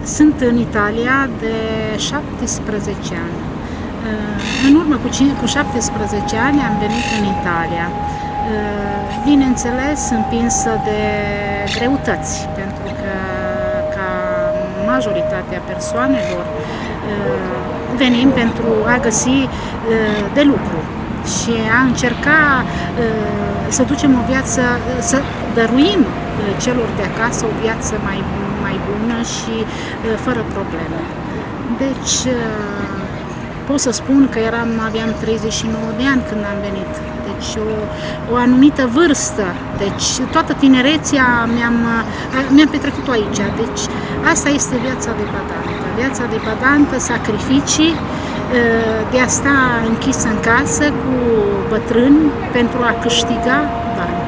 Sunt în Italia de 17 ani. În urmă cu 17 ani am venit în Italia. Bineînțeles, împinsă de greutăți, pentru că, ca majoritatea persoanelor, venim pentru a găsi de lucru și a încerca să ducem o viață, să dăruim celor de acasă o viață mai bună și fără probleme. Deci, pot să spun că aveam 39 de ani când am venit, deci o anumită vârstă, deci toată tinerețea mi-am petrecut-o aici, deci asta este viața de badantă. Viața de badantă, sacrificii, de a sta închisă în casă cu bătrâni pentru a câștiga bani.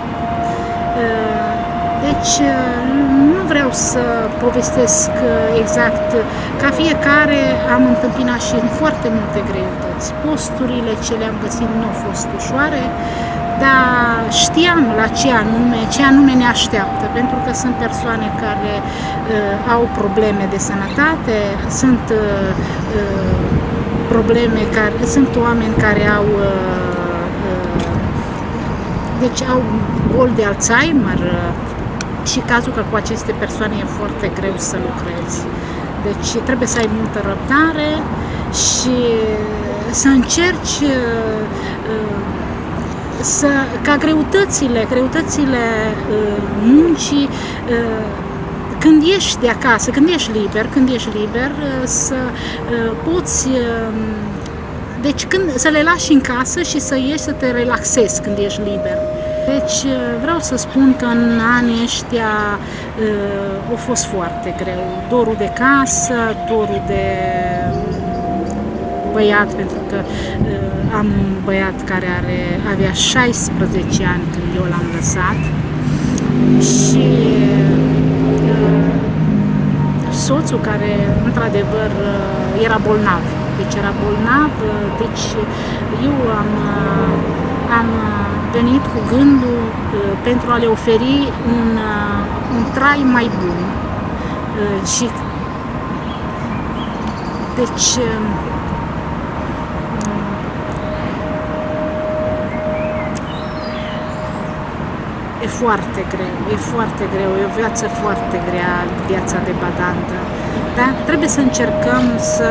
Deci nu vreau să povestesc exact, ca fiecare am întâmpinat și foarte multe greutăți. Posturile ce le-am găsit nu au fost ușoare, dar știam la ce anume ne așteaptă, pentru că sunt persoane care au probleme de sănătate, sunt oameni care au boli de Alzheimer, și cazul că cu aceste persoane e foarte greu să lucrezi. Deci trebuie să ai multă răbdare și să încerci ca greutățile muncii, când ești de acasă, când ești liber, să poți, deci să le lași în casă și să ieși să te relaxezi când ești liber. Deci vreau să spun că în anii ăștia a fost foarte greu. Dorul de casă, dorul de băiat, pentru că am un băiat care avea 16 ani când eu l-am lăsat și soțul care într-adevăr era bolnav. Deci eu am venit cu gândul pentru a le oferi un trai mai bun. Și deci e foarte greu, e o viață foarte grea, viața de badantă. Dar trebuie să încercăm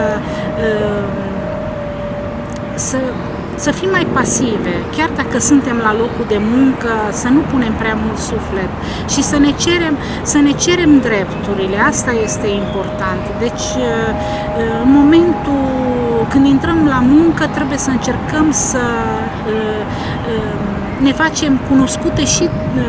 să fim mai pasive, chiar dacă suntem la locul de muncă, să nu punem prea mult suflet și să ne cerem drepturile, asta este important. Deci, în momentul când intrăm la muncă, trebuie să încercăm să ne facem cunoscute și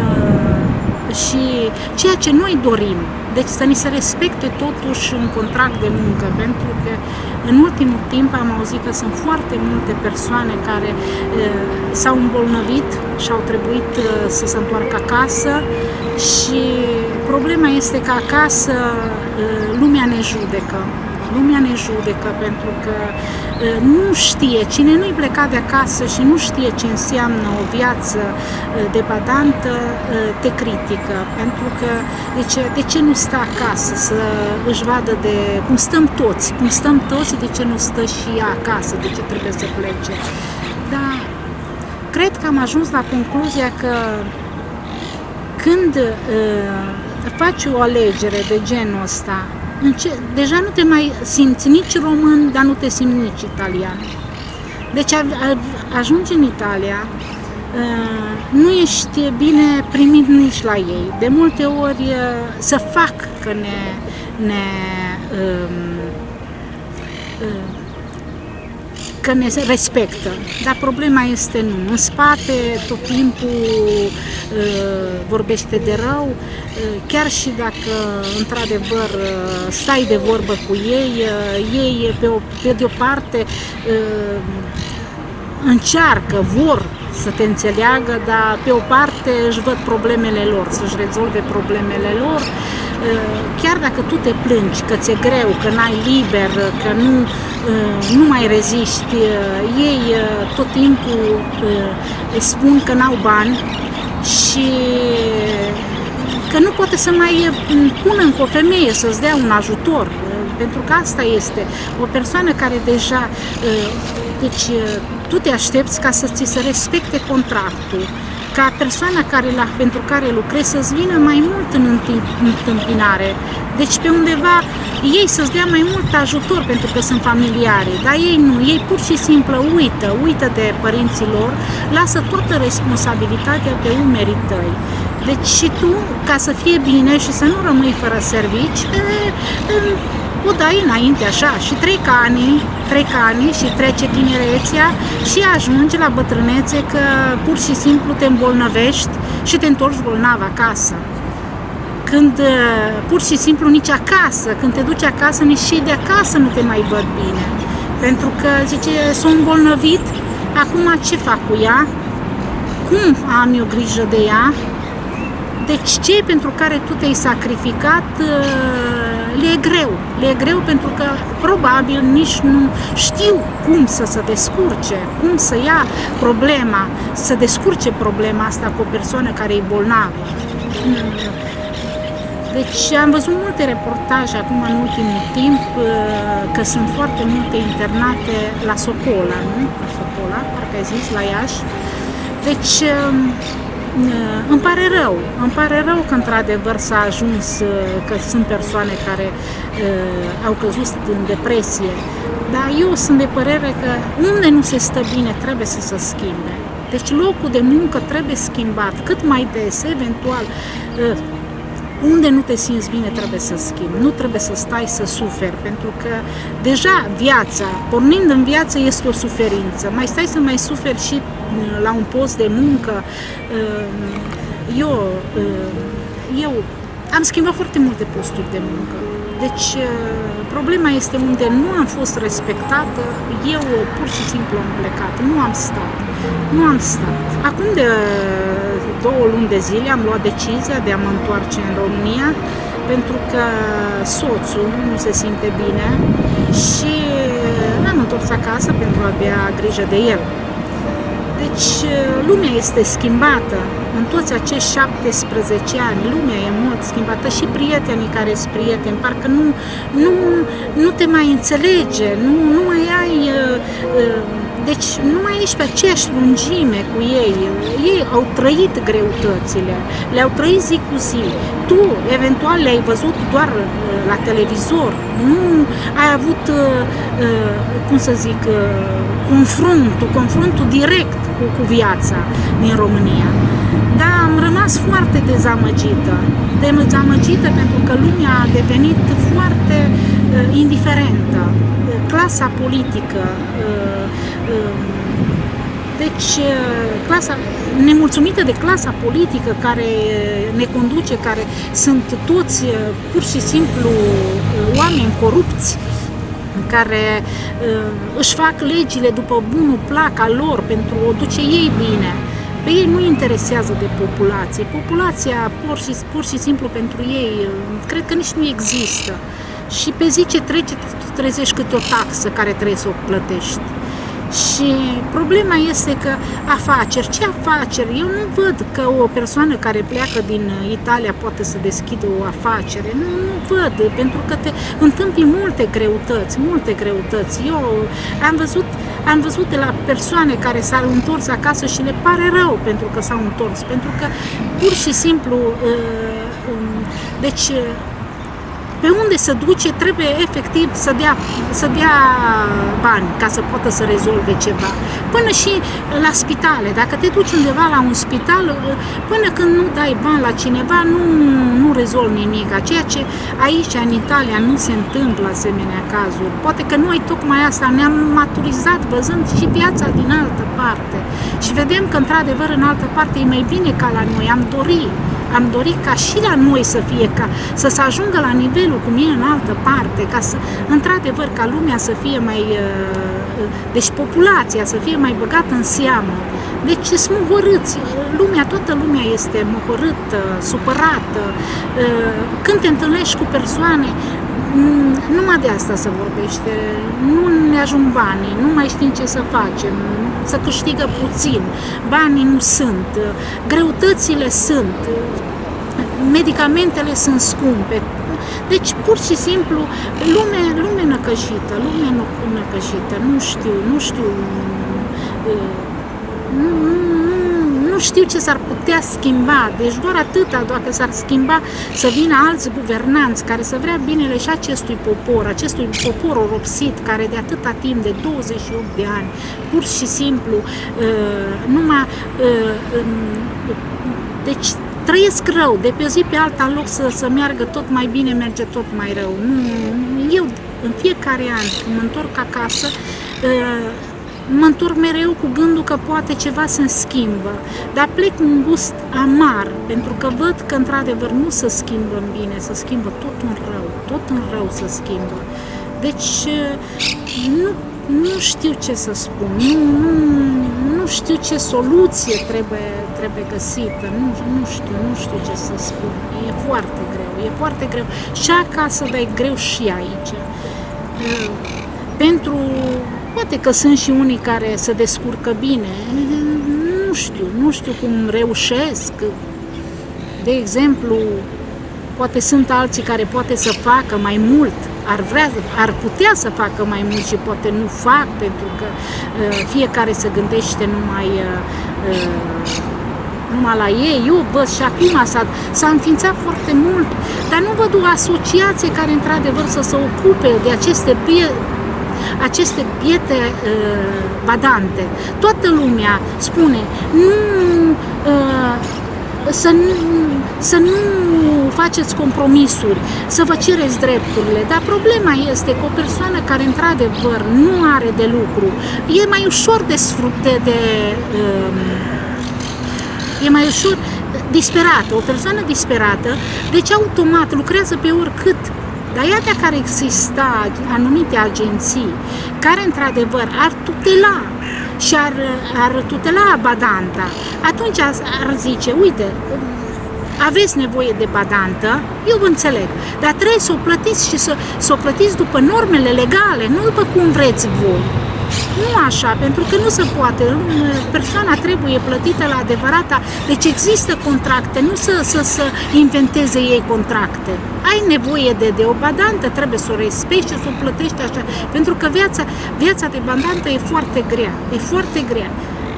ceea ce noi dorim. Deci să ni se respecte totuși un contract de muncă, pentru că în ultimul timp am auzit că sunt foarte multe persoane care s-au îmbolnăvit și au trebuit să se întoarcă acasă și problema este că acasă lumea ne judecă pentru că nu știe, cine nu-i plecat de acasă și nu știe ce înseamnă o viață de badantă, te critică, pentru că de ce nu stă acasă să își vadă cum stăm toți, de ce nu stă și ea acasă, de ce trebuie să plece. Dar cred că am ajuns la concluzia că când faci o alegere de genul ăsta, deja nu te mai simți nici român, dar nu te simți nici italian. Deci ajungi în Italia, nu ești bine primit nici la ei. De multe ori să fac că ne respectă, dar problema este nu. În spate tot timpul vorbește de rău, chiar și dacă într-adevăr stai de vorbă cu ei, ei pe de o parte vor să te înțeleagă, dar pe o parte își văd problemele lor, să-și rezolve problemele lor. Chiar dacă tu te plângi că ți-e greu, că n-ai liber, că nu mai reziști, ei tot timpul îi spun că n-au bani și că nu poate să mai pună încă o femeie să-ți dea un ajutor, pentru că asta este o persoană care deja, deci tu te aștepți ca să ți se respecte contractul, ca persoana pentru care lucrezi să-ți vină mai mult în întâmpinare. Deci pe undeva ei să-ți dea mai mult ajutor pentru că sunt familiare, dar ei nu, ei pur și simplu uită de părinții lor, lasă toată responsabilitatea pe umerii tăi. Deci și tu, ca să fie bine și să nu rămâi fără servici, o dai înainte așa și trec ani și trece tinerețea și ajungi la bătrânețe că pur și simplu te îmbolnăvești și te întorci bolnav acasă. Când pur și simplu nici acasă, când te duci acasă, nici cei de acasă nu te mai văd bine. Pentru că zice, s-a îmbolnăvit, acum ce fac cu ea? Cum am eu grijă de ea? Deci cei pentru care tu te-ai sacrificat le e greu pentru că probabil nici nu știu cum să se descurce, cum să ia problema, să descurce problema asta cu o persoană care e bolnavă. Deci am văzut multe reportaje acum în ultimul timp că sunt foarte multe internate la Socola, nu? La Socola, parcă ai zis, la Iași. Deci îmi pare rău că într-adevăr s-a ajuns că sunt persoane care au căzut în depresie, dar eu sunt de părere că unde nu se stă bine trebuie să se schimbe. Deci locul de muncă trebuie schimbat cât mai des, eventual. Unde nu te simți bine trebuie să schimbi, nu trebuie să stai să suferi, pentru că deja viața, pornind în viață, este o suferință. Mai stai să mai suferi și la un post de muncă. Eu am schimbat foarte multe posturi de muncă. Deci problema este unde nu am fost respectată, eu pur și simplu am plecat, nu am stat. Acum de 2 luni de zile am luat decizia de a mă întoarce în România, pentru că soțul nu se simte bine și m-am întors acasă pentru a avea grijă de el. Deci lumea este schimbată, în toți acești 17 ani, lumea e mult schimbată și prietenii care sunt prieteni, parcă nu te mai înțelege, nu mai ai, deci nu mai ești pe aceeași lungime cu ei. Ei au trăit greutățile, le-au trăit zi cu zi. Tu, eventual, le-ai văzut doar la televizor, nu ai avut, cum să zic, confruntul direct cu viața din România. Dar am rămas foarte dezamăgită pentru că lumea a devenit foarte indiferentă, clasa politică, deci nemulțumită de clasa politică care ne conduce, care sunt toți pur și simplu oameni corupți, care își fac legile după bunul plac al lor pentru o duce ei bine. Pe ei nu interesează de populație. Populația pur și simplu pentru ei, cred că nici nu există. Și pe zi ce trece, tu trezești câte o taxă care trebuie să o plătești. Și problema este că ce afaceri? Eu nu văd că o persoană care pleacă din Italia poate să deschidă o afacere. Nu văd, pentru că te întâmpli multe greutăți. Eu am văzut de la persoane care s-au întors acasă și le pare rău pentru că s-au întors, pentru că pur și simplu, deci pe unde se duce trebuie efectiv să dea bani ca să poată să rezolve ceva. Până și la spitale, dacă te duci undeva la un spital, până când nu dai bani la cineva, nu rezolvi nimic. Ceea ce aici, în Italia, nu se întâmplă asemenea cazuri. Poate că noi tocmai asta ne-am maturizat văzând și viața din altă parte. Și vedem că, într-adevăr, în altă parte e mai bine ca la noi. Am dorit ca și la noi să fie, să se ajungă la nivelul cum e în altă parte, ca să, într-adevăr, ca lumea să fie mai, deci populația să fie mai băgată în seamă. Deci sunt mohorâți, toată lumea este mohorâtă, supărată. Când te întâlnești cu persoane, numai de asta se vorbește, nu ne ajung banii, nu mai știm ce să facem, să câștigă puțin, banii nu sunt, greutățile sunt. medicamentele sunt scumpe. Deci, pur și simplu, lume năcășită, nu știu ce s-ar putea schimba, deci doar atâta, dacă s-ar schimba, să vină alți guvernanți care să vrea binele și acestui popor oropsit, care de atâta timp, de 28 de ani, pur și simplu, deci trăiesc rău, de pe o zi pe alta, în loc să meargă tot mai bine, merge tot mai rău. Eu, în fiecare an, când mă întorc acasă, mă întorc mereu cu gândul că poate ceva se schimbă, dar plec cu un gust amar, pentru că văd că într-adevăr nu se schimbă în bine, se schimbă tot în rău se schimbă. Deci nu știu ce să spun, nu știu ce soluție trebuie găsită, nu știu ce să spun, e foarte greu, și acasă, dar e greu și aici. Poate că sunt și unii care se descurcă bine, nu știu cum reușesc. De exemplu, poate sunt alții care poate să facă mai mult, ar putea să facă mai mult și poate nu fac, pentru că fiecare se gândește numai la ei. Eu văd și acum s-a înființat foarte mult, dar nu văd o asociație care într-adevăr să se ocupe de aceste biete badante. Toată lumea spune să nu faceți compromisuri, să vă cereți drepturile, dar problema este că o persoană care într-adevăr nu are de lucru, e mai ușor e mai ușor disperată, o persoană disperată, deci automat lucrează pe oricât. Dar iată că ar exista anumite agenții care într-adevăr ar tutela și ar tutela badanta, atunci ar zice, uite, aveți nevoie de badantă, eu vă înțeleg, dar trebuie să o plătiți și să o plătiți după normele legale, nu după cum vreți voi. Nu așa, pentru că nu se poate, persoana trebuie plătită la adevărata, deci există contracte, nu să inventeze ei contracte. Ai nevoie de o badantă, trebuie să o respecti și să o plătești așa, pentru că viața de badantă e foarte grea,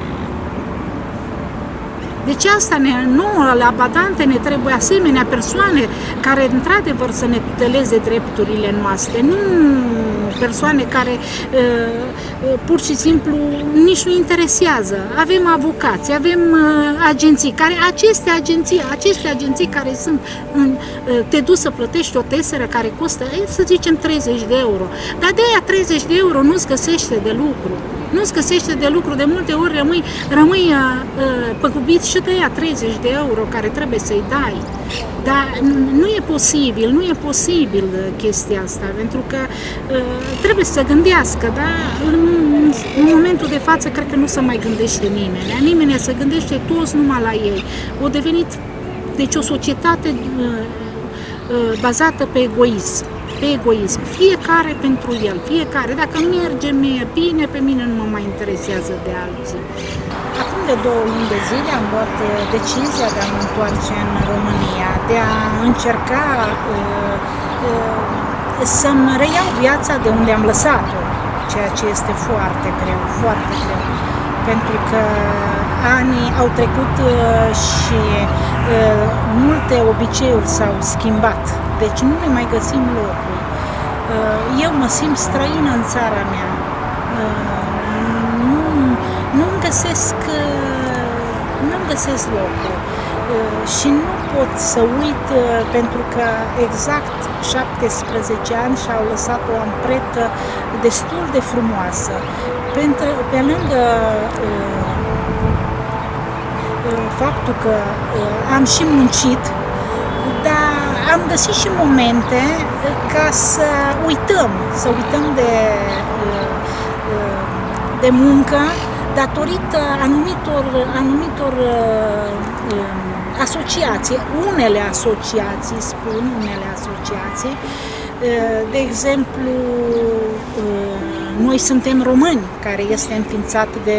Deci asta nouă, la badante, ne trebuie asemenea persoane care într-adevăr să ne tuteleze drepturile noastre, nu persoane care pur și simplu nici nu interesează. Avem avocați, avem agenții, care aceste agenții care sunt, te duci să plătești o teseră care costă, să zicem, 30 de euro, dar de aia 30 de euro nu-ți găsește de lucru. Nu-ți găsește de lucru, de multe ori rămâi păgubit și de aia 30 de euro care trebuie să-i dai. Dar nu e posibil chestia asta, pentru că trebuie să se gândească, dar în momentul de față cred că nu se mai gândește nimeni. Nimeni se gândește toți numai la ei. O devenit, deci, o societate bazată pe egoism. Fiecare pentru el, dacă merge mie bine, pe mine nu mă mai interesează de alții. Acum de 2 luni de zile am luat decizia de a mă întoarce în România, de a încerca să-mi reiau viața de unde am lăsat-o, ceea ce este foarte greu, pentru că anii au trecut și multe obiceiuri s-au schimbat, deci nu ne mai găsim locul. Eu mă simt străină în țara mea, nu-mi găsesc locul și nu pot să uit, pentru că exact 17 ani și-au lăsat o amprentă destul de frumoasă. Pe lângă faptul că am și muncit, dar am găsit și momente ca să uităm de muncă, datorită anumitor asociații, unele asociații, de exemplu, noi suntem români, care este înființat de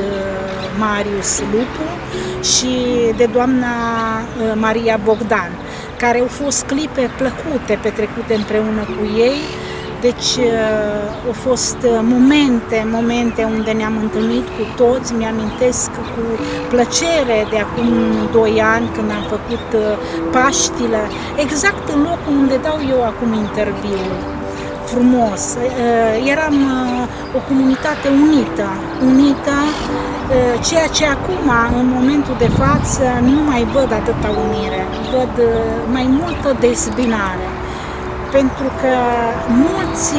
Marius Lupu și de doamna Maria Bogdan. care au fost clipe plăcute petrecute împreună cu ei. Deci au fost momente unde ne-am întâlnit cu toți. Mi-amintesc cu plăcere de acum 2 ani când am făcut Paștile, exact în locul unde dau eu acum interviul. Frumos. Eram o comunitate unită, ceea ce acum, în momentul de față, nu mai văd atâta unire, văd mai multă dezbinare. Pentru că mulți,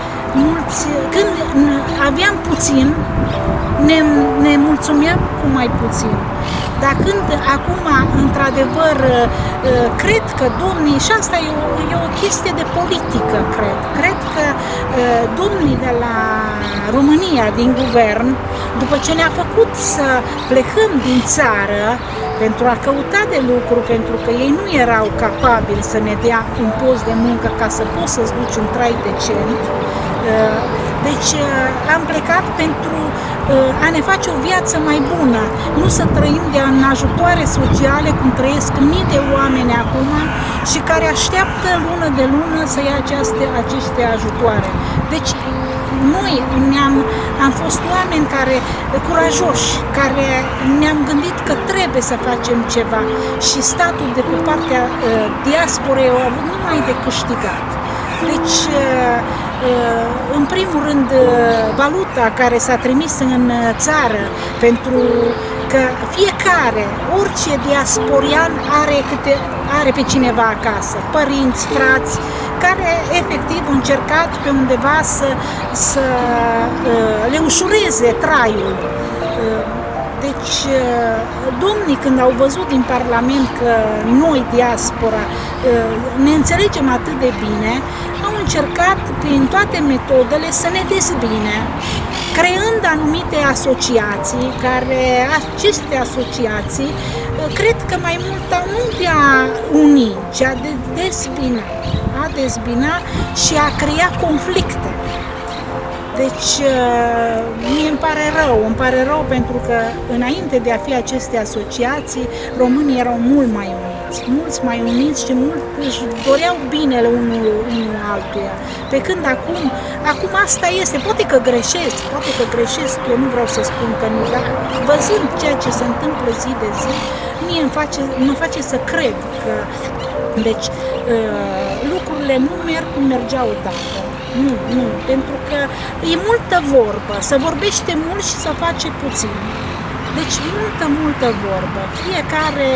când aveam puțin, ne mulțumeam cu mai puțin. Dar când acum, într-adevăr, cred că domnii, și asta e o chestie de politică, cred că domnii de la România, din guvern, după ce ne-a făcut să plecăm din țară pentru a căuta de lucru, pentru că ei nu erau capabili să ne dea un post de muncă ca să poți să-ți duci un trai decent, deci am plecat pentru a ne face o viață mai bună, nu să trăim în ajutoare sociale cum trăiesc mii de oameni acum și care așteaptă lună de lună să ia aceste ajutoare. Deci noi am fost oameni curajoși, care ne-am gândit că trebuie să facem ceva și statul de pe partea diasporei a avut numai de câștigat. Deci, în primul rând, valuta care s-a trimis în țară, pentru că fiecare, orice diasporian are pe cineva acasă, părinți, frați, care efectiv au încercat pe undeva să le ușureze traiul. Deci, domnii, când au văzut din Parlament că noi, diaspora, ne înțelegem atât de bine, au încercat prin toate metodele să ne dezbine, creând anumite asociații, care aceste asociații cred că mai mult nu de a uni, ci a dezbina și a crea conflicte. Deci, mie îmi pare rău pentru că înainte de a fi aceste asociații, românii erau mult mai uniți și mult își doreau binele unul altuia. Pe când acum asta este, poate că greșesc, eu nu vreau să spun că nu, dar văzând ceea ce se întâmplă zi de zi, mie mă face să cred că, deci, lucrurile nu merg cum mergeau odată. Nu, pentru că e multă vorbă, se vorbește mult și se face puțin. Deci multă vorbă. Fiecare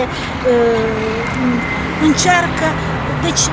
încearcă, deci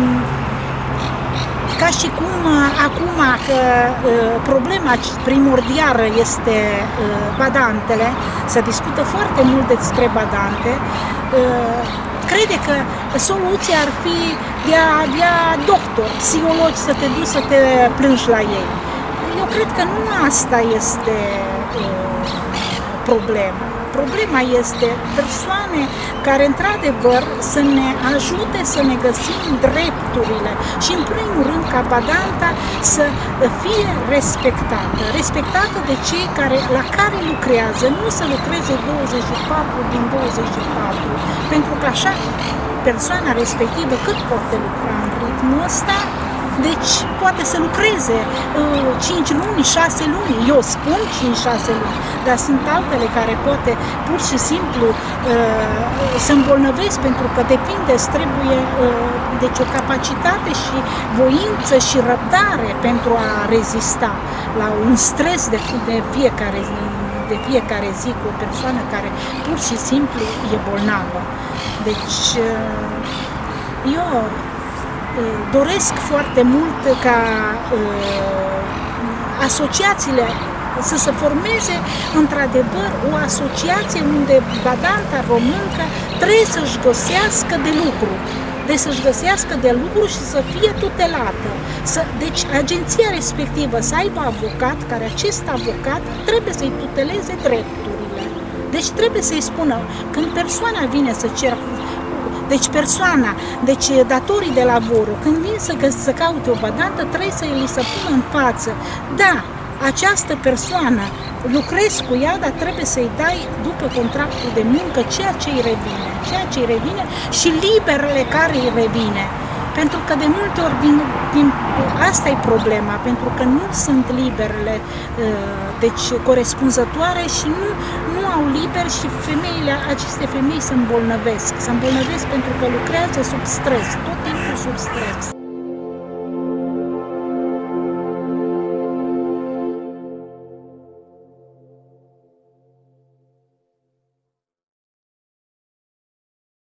ca și cum acum că problema primordială este badantele, se discută foarte mult despre badante, crede că soluția ar fi de a avea doctori, psihologi să te duci să te plângi la ei. Eu cred că nu asta este problema. Problema este persoane care, într-adevăr, să ne ajute să ne găsim drepturile și, în primul rând, ca badanta să fie respectată de cei la care lucrează, nu să lucreze 24 din 24, pentru că așa persoana respectivă cât poate lucra în ritmul ăsta, deci poate să lucreze 5 luni, 6 luni, eu spun 5-6 luni, dar sunt altele care poate pur și simplu să îmbolnăvesc pentru că depinde, îți trebuie deci o capacitate și voință și răbdare pentru a rezista la un stres de fiecare zi cu o persoană care pur și simplu e bolnavă. Deci eu doresc foarte mult ca asociațiile să se formeze într-adevăr o asociație unde badanta româncă trebuie să-și găsească de lucru. Și să fie tutelată. Deci agenția respectivă să aibă avocat, care acest avocat trebuie să-i tuteleze drepturile. Deci trebuie să-i spună, când persoana vine să ceră, deci datorii de lavoro, când vin să caute o badantă, trebuie să li se pună în față. Da, această persoană, lucrezi cu ea, dar trebuie să-i dai după contractul de muncă ceea ce îi revine și liberele care îi revine. Pentru că de multe ori asta e problema, pentru că nu sunt liberele deci corespunzătoare și nu au liber și aceste femei se îmbolnăvesc. Se îmbolnăvesc pentru că lucrează sub stres, tot timpul sub stres.